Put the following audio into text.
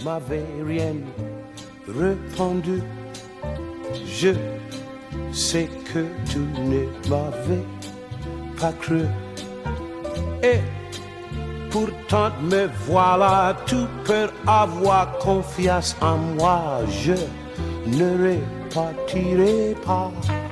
m'avais rien répondu. Je sais que tu ne m'avais pas cru. Et pourtant me voilà, tu peux avoir confiance en moi. Je ne repartirai pas.